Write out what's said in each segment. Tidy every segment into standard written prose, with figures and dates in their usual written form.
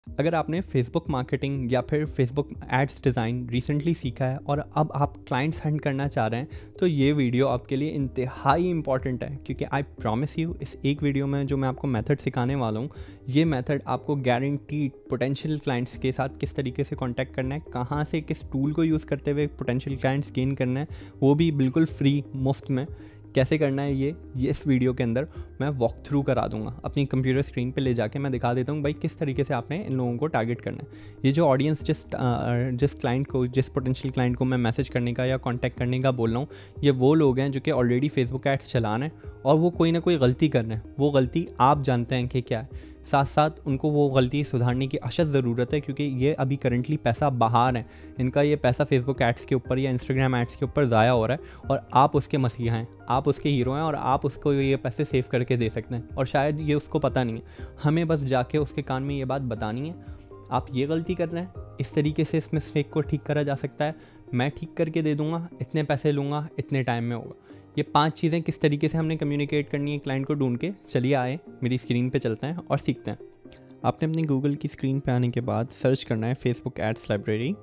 अगर आपने Facebook marketing या फिर फेसबुक एड्स डिज़ाइन रिसेंटली सीखा है और अब आप क्लाइंट्स हंट करना चाह रहे हैं तो ये वीडियो आपके लिए इंतहाई इंपॉर्टेंट है, क्योंकि आई प्रॉमिस यू इस एक वीडियो में जो मैं आपको मेथड सिखाने वाला हूँ, ये मेथड आपको गारंटीड पोटेंशियल क्लाइंट्स के साथ किस तरीके से कांटेक्ट करना है, कहाँ से किस टूल को यूज़ करते हुए पोटेंशियल क्लाइंट्स गेन करना है, वो भी बिल्कुल फ्री मुफ्त में कैसे करना है ये इस वीडियो के अंदर मैं वॉक थ्रू करा दूंगा। अपनी कंप्यूटर स्क्रीन पे ले जाके मैं दिखा देता हूँ भाई किस तरीके से आपने इन लोगों को टारगेट करना है। ये जो ऑडियंस जिस क्लाइंट को, जिस पोटेंशियल क्लाइंट को मैं मैसेज करने का या कांटेक्ट करने का बोल रहा हूँ, ये वो लोग हैं जो कि ऑलरेडी फेसबुक एड्स चला रहे हैं और वो कोई ना कोई गलती कर रहे हैं। वो गलती आप जानते हैं कि क्या है, साथ साथ उनको वो गलती सुधारने की अशद ज़रूरत है, क्योंकि ये अभी करंटली पैसा बाहर है, इनका ये पैसा फेसबुक एड्स के ऊपर या इंस्टाग्राम एड्स के ऊपर ज़ाया हो रहा है और आप उसके मसीहा हैं, आप उसके हीरो हैं और आप उसको ये पैसे सेव करके दे सकते हैं और शायद ये उसको पता नहीं है। हमें बस जाके उसके कान में ये बात बतानी है, आप ये गलती कर रहे हैं, इस तरीके से इस मिस्टेक को ठीक करा जा सकता है, मैं ठीक करके दे दूंगा, इतने पैसे लूँगा, इतने टाइम में होगा। ये 5 चीज़ें किस तरीके से हमने कम्युनिकेट करनी है क्लाइंट को ढूंढ के। चलिए आए मेरी स्क्रीन पे चलते हैं और सीखते हैं। आपने अपनी गूगल की स्क्रीन पे आने के बाद सर्च करना है फेसबुक एड्स लाइब्रेरी।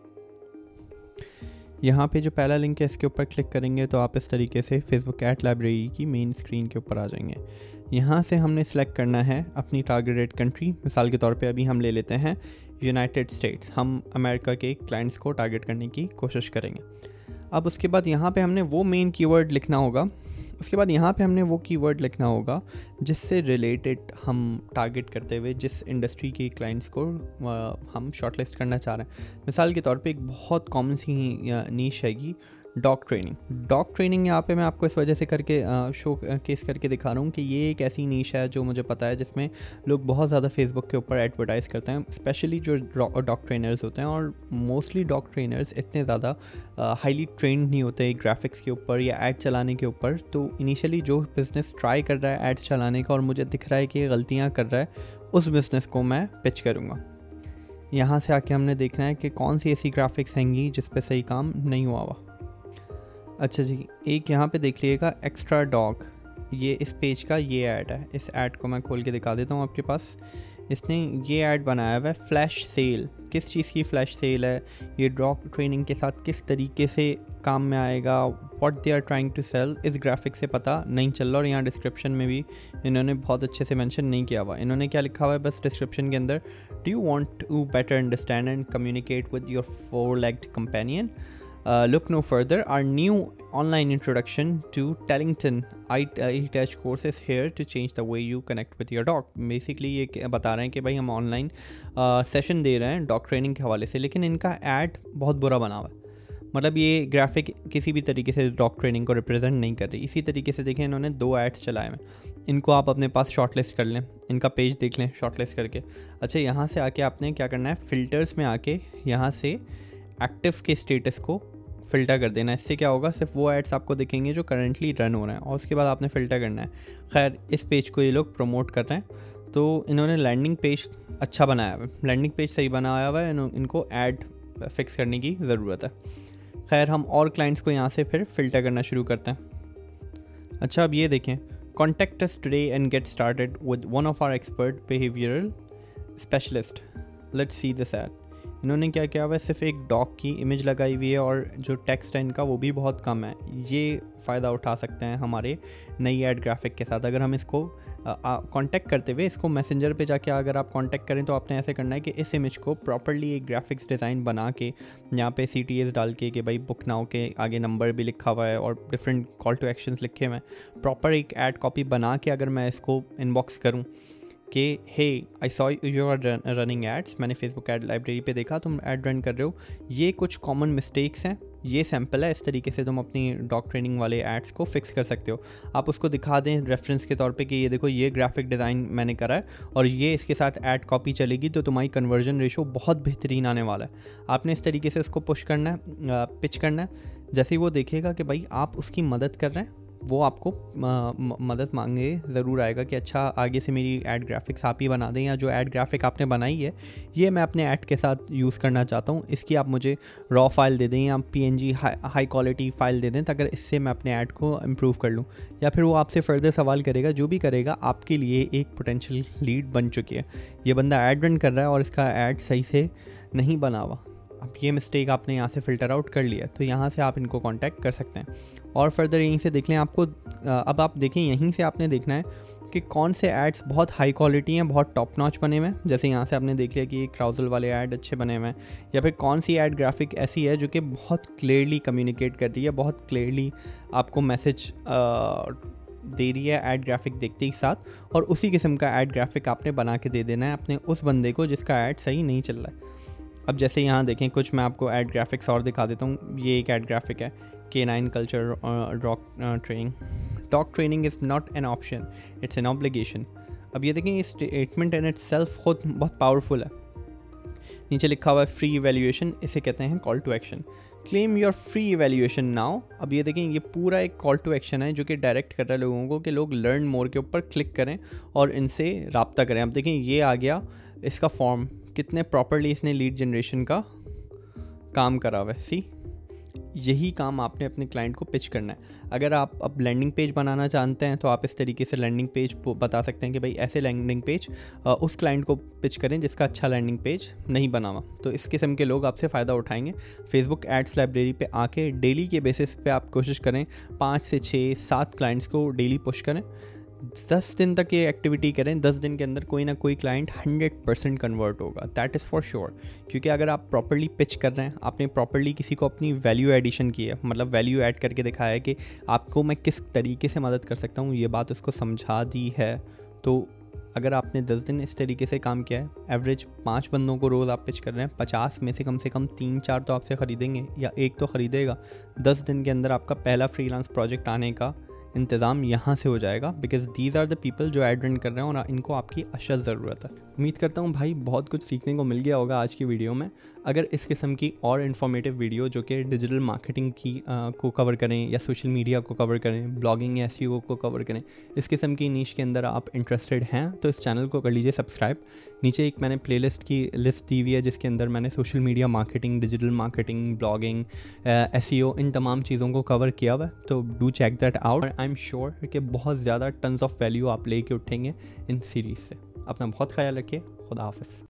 यहाँ पे जो पहला लिंक है इसके ऊपर क्लिक करेंगे तो आप इस तरीके से फेसबुक एड लाइब्रेरी की मेन स्क्रीन के ऊपर आ जाएंगे। यहाँ से हमने सेलेक्ट करना है अपनी टारगेटेड कंट्री। मिसाल के तौर पे अभी हम ले लेते हैं यूनाइटेड स्टेट्स। हम अमेरिका के क्लाइंट्स को टारगेट करने की कोशिश करेंगे। अब उसके बाद यहाँ पे हमने वो मेन कीवर्ड लिखना होगा, उसके बाद यहाँ पे हमने वो कीवर्ड लिखना होगा जिससे रिलेटेड हम टारगेट करते हुए जिस इंडस्ट्री के क्लाइंट्स को हम शॉर्टलिस्ट करना चाह रहे हैं। मिसाल के तौर पे एक बहुत कॉमन सी नीश हैगी डॉग ट्रेनिंग। डॉग ट्रेनिंग यहाँ पे मैं आपको इस वजह से करके शो केस करके दिखा रहा हूँ कि ये एक ऐसी नीश है जो मुझे पता है जिसमें लोग बहुत ज़्यादा फेसबुक के ऊपर एडवर्टाइज़ करते हैं, स्पेशली जो डॉग ट्रेनर्स होते हैं। और मोस्टली डॉग ट्रेनर्स इतने ज़्यादा हाईली ट्रेंड नहीं होते ग्राफिक्स के ऊपर या एड चलाने के ऊपर। तो इनिशियली जो बिज़नेस ट्राई कर रहा है एड्स चलाने का और मुझे दिख रहा है कि गलतियाँ कर रहा है, उस बिज़नेस को मैं पिच करूँगा। यहाँ से आके हमने देखना है कि कौन सी ऐसी ग्राफिक्स हैंगी जिस पे सही काम नहीं हुआ हुआ। अच्छा जी, एक यहाँ पे देख लीजिएगा एक्स्ट्रा डॉग, ये इस पेज का ये ऐड है। इस ऐड को मैं खोल के दिखा देता हूँ आपके पास। इसने ये ऐड बनाया हुआ है फ्लैश सेल। किस चीज़ की फ्लैश सेल है, ये डॉग ट्रेनिंग के साथ किस तरीके से काम में आएगा, what they are trying to sell, इस ग्राफिक से पता नहीं चल रहा। और यहाँ डिस्क्रिप्शन में भी इन्होंने बहुत अच्छे से मेंशन नहीं किया हुआ। इन्होंने क्या लिखा हुआ है बस डिस्क्रिप्शन के अंदर, do you want to better understand and communicate with your 4-legged companion, look no further. Our new online introduction to Tellington iTouch course is here to change the way you connect with your dog. Basically ये बता रहे हैं कि भाई हम online session दे रहे हैं dog training के हवाले से, लेकिन इनका ऐड बहुत बुरा बना हुआ है। मतलब ये ग्राफिक किसी भी तरीके से डॉग ट्रेनिंग को रिप्रेजेंट नहीं कर रही। इसी तरीके से देखें इन्होंने 2 एड्स चलाए हैं, इनको आप अपने पास शॉर्टलिस्ट कर लें, इनका पेज देख लें शॉर्टलिस्ट करके। अच्छा, यहाँ से आके आपने क्या करना है, फ़िल्टर्स में आके यहाँ से एक्टिव के स्टेटस को फ़िल्टर कर देना है। इससे क्या होगा, सिर्फ वो एड्स आपको दिखेंगे जो करंटली रन हो रहे हैं और उसके बाद आपने फ़िल्टर करना है। खैर, इस पेज को ये लोग प्रमोट कर रहे हैं तो इन्होंने लैंडिंग पेज अच्छा बनाया हुआ है, लैंडिंग पेज सही बनाया हुआ है, इनको ऐड फिक्स करने की ज़रूरत है। खैर, हम और क्लाइंट्स को यहाँ से फिर फ़िल्टर करना शुरू करते हैं। अच्छा, अब ये देखें, contact us today and get started with one of our expert behavioural specialist, let's see this ad. इन्होंने क्या किया हुआ है, सिर्फ एक डॉग की इमेज लगाई हुई है और जो टेक्स्ट है इनका वो भी बहुत कम है। ये फ़ायदा उठा सकते हैं हमारे नई ऐड ग्राफिक के साथ। अगर हम इसको कांटेक्ट करते हुए इसको मैसेंजर पे जाके अगर आप कांटेक्ट करें तो आपने ऐसे करना है कि इस इमेज को प्रॉपर्ली एक ग्राफिक्स डिज़ाइन बना के यहाँ पे CTAs डाल के कि भाई बुक नाउ के आगे नंबर भी लिखा हुआ है और डिफरेंट कॉल टू एक्शंस लिखे हुए हैं, प्रॉपर एक ऐड कॉपी बना के अगर मैं इसको इनबॉक्स करूँ कि hey I saw you are running ads, मैंने फेसबुक एड लाइब्रेरी पे देखा तुम एड रन कर रहे हो, ये कुछ कॉमन मिस्टेक्स हैं, ये सैम्पल है, इस तरीके से तुम अपनी डॉग ट्रेनिंग वाले एड्स को फिक्स कर सकते हो। आप उसको दिखा दें रेफरेंस के तौर पे कि ये देखो ये ग्राफिक डिज़ाइन मैंने करा है और ये इसके साथ ऐड कॉपी चलेगी तो तुम्हारी कन्वर्जन रेशो बहुत बेहतरीन आने वाला है। आपने इस तरीके से उसको पुश करना है, पिच करना है। जैसे ही वो देखेगा कि भाई आप उसकी मदद कर रहे हैं वो आपको मदद मांगे ज़रूर आएगा कि अच्छा आगे से मेरी ऐड ग्राफिक्स आप ही बना दें, या जो ऐड ग्राफिक आपने बनाई है ये मैं अपने ऐड के साथ यूज़ करना चाहता हूँ, इसकी आप मुझे रॉ फाइल दे दें या PNG हाई क्वालिटी फ़ाइल दे दें, ताकि इससे मैं अपने ऐड को इम्प्रूव कर लूँ। या फिर वो आपसे फर्दर सवाल करेगा, जो भी करेगा आपके लिए एक पोटेंशियल लीड बन चुकी है। ये बंदा ऐड रन कर रहा है और इसका ऐड सही से नहीं बना हुआ, अब ये मिस्टेक आपने यहाँ से फ़िल्टर आउट कर लिया, तो यहाँ से आप इनको कांटेक्ट कर सकते हैं। और फर्दर यहीं से देख लें आपको, अब आप देखें यहीं से आपने देखना है कि कौन से एड्स बहुत हाई क्वालिटी हैं, बहुत टॉप नॉच बने हुए हैं। जैसे यहाँ से आपने देख लिया कि क्राउजल वाले ऐड अच्छे बने हुए हैं, या फिर कौन सी ऐड ग्राफिक ऐसी है जो कि बहुत क्लियरली कम्युनिकेट कर रही है, बहुत क्लियरली आपको मैसेज दे रही है ऐड ग्राफिक देखते ही साथ, और उसी किस्म का ऐड ग्राफिक आपने बना के दे देना है अपने उस बंदे को जिसका ऐड सही नहीं चल रहा है। अब जैसे यहाँ देखें, कुछ मैं आपको ऐड ग्राफिक्स और दिखा देता हूँ। ये एक ऐड ग्राफिक है, K9 culture dog training. Dog training is not an option, it's an obligation. अब ये देखें, ये स्टेटमेंट इन इटसेल्फ खुद बहुत पावरफुल है। नीचे लिखा हुआ है फ्री इवैल्यूएशन, इसे कहते हैं call to action. Claim your free evaluation now. अब ये देखें, ये पूरा एक कॉल टू एक्शन है जो कि डायरेक्ट कर रहा है लोगों को कि लोग लर्न मोर के ऊपर क्लिक करें और इनसे रब्ता करें। अब देखें, ये आ गया इसका फॉर्म, कितने प्रॉपरली इसने लीड जनरेशन का काम करा हुआ है। सी, यही काम आपने अपने क्लाइंट को पिच करना है। अगर आप अब लैंडिंग पेज बनाना चाहते हैं तो आप इस तरीके से लैंडिंग पेज बता सकते हैं कि भाई ऐसे लैंडिंग पेज उस क्लाइंट को पिच करें जिसका अच्छा लैंडिंग पेज नहीं बना हुआ। तो इस किस्म के लोग आपसे फ़ायदा उठाएंगे। फेसबुक एड्स लाइब्रेरी पे आके डेली के बेसिस पे आप कोशिश करें 5 से 6 7 क्लाइंट्स को डेली पुश करें। 10 दिन तक ये एक्टिविटी करें, 10 दिन के अंदर कोई ना कोई क्लाइंट 100% कन्वर्ट होगा, दैट इज़ फॉर श्योर। क्योंकि अगर आप प्रॉपर्ली पिच कर रहे हैं, आपने प्रॉपर्ली किसी को अपनी वैल्यू एडिशन की है, मतलब वैल्यू ऐड करके दिखाया है कि आपको मैं किस तरीके से मदद कर सकता हूँ, ये बात उसको समझा दी है, तो अगर आपने 10 दिन इस तरीके से काम किया है, एवरेज 5 बंदों को रोज़ आप पिच कर रहे हैं, 50 में से कम 3-4 तो आपसे ख़रीदेंगे या एक तो ख़रीदेगा। 10 दिन के अंदर आपका पहला फ्रीलांस प्रोजेक्ट आने का इंतज़ाम यहाँ से हो जाएगा, because these are the people जो ऐड रन कर रहे हैं और इनको आपकी अशद ज़रूरत है। उम्मीद करता हूँ भाई बहुत कुछ सीखने को मिल गया होगा आज की वीडियो में। अगर इस किस्म की और इन्फॉर्मेटिव वीडियो जो कि डिजिटल मार्केटिंग की को कवर करें, या सोशल मीडिया को कवर करें, ब्लॉगिंग या SEO को कवर करें, इस किस्म की नीश के अंदर आप इंटरेस्टेड हैं तो इस चैनल को कर लीजिए सब्सक्राइब। नीचे एक मैंने प्लेलिस्ट की लिस्ट दी हुई है जिसके अंदर मैंने social media marketing, digital marketing, blogging, SEO, इन तमाम चीज़ों को कवर किया हुआ है, तो do check that out. I am sure कि बहुत ज़्यादा टन्स ऑफ वैल्यू आप लेके उठेंगे इन सीरीज़ से। अपना बहुत ख्याल रखिए। खुदा हाफ़िज़।